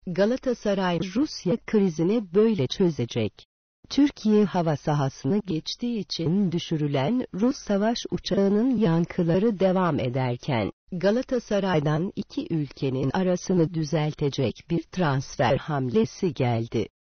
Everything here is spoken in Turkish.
Galatasaray Rusya krizini böyle çözecek. Türkiye hava sahasını geçtiği için düşürülen Rus savaş uçağının yankıları devam ederken, Galatasaray'dan iki ülkenin arasını düzeltecek bir transfer hamlesi geldi.